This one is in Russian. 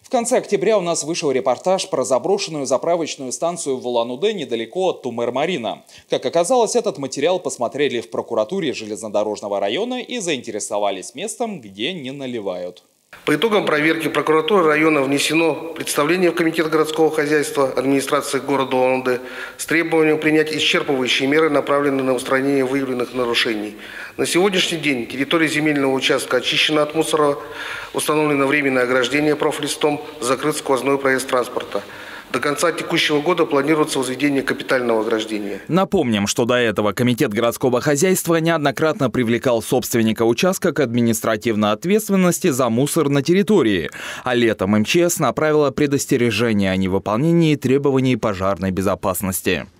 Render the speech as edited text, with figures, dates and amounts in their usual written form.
В конце октября у нас вышел репортаж про заброшенную заправочную станцию в Улан-Удэ недалеко от Тумер-Марина. Как оказалось, этот материал посмотрели в прокуратуре железнодорожного района и заинтересовались местом, где не наливают. По итогам проверки прокуратуры района внесено представление в Комитет городского хозяйства администрации города Улан-Удэ с требованием принять исчерпывающие меры, направленные на устранение выявленных нарушений. На сегодняшний день территория земельного участка очищена от мусора, установлено временное ограждение профлистом, закрыт сквозной проезд транспорта. До конца текущего года планируется возведение капитального ограждения. Напомним, что до этого Комитет городского хозяйства неоднократно привлекал собственника участка к административной ответственности за мусор на территории. А летом МЧС направила предостережение о невыполнении требований пожарной безопасности.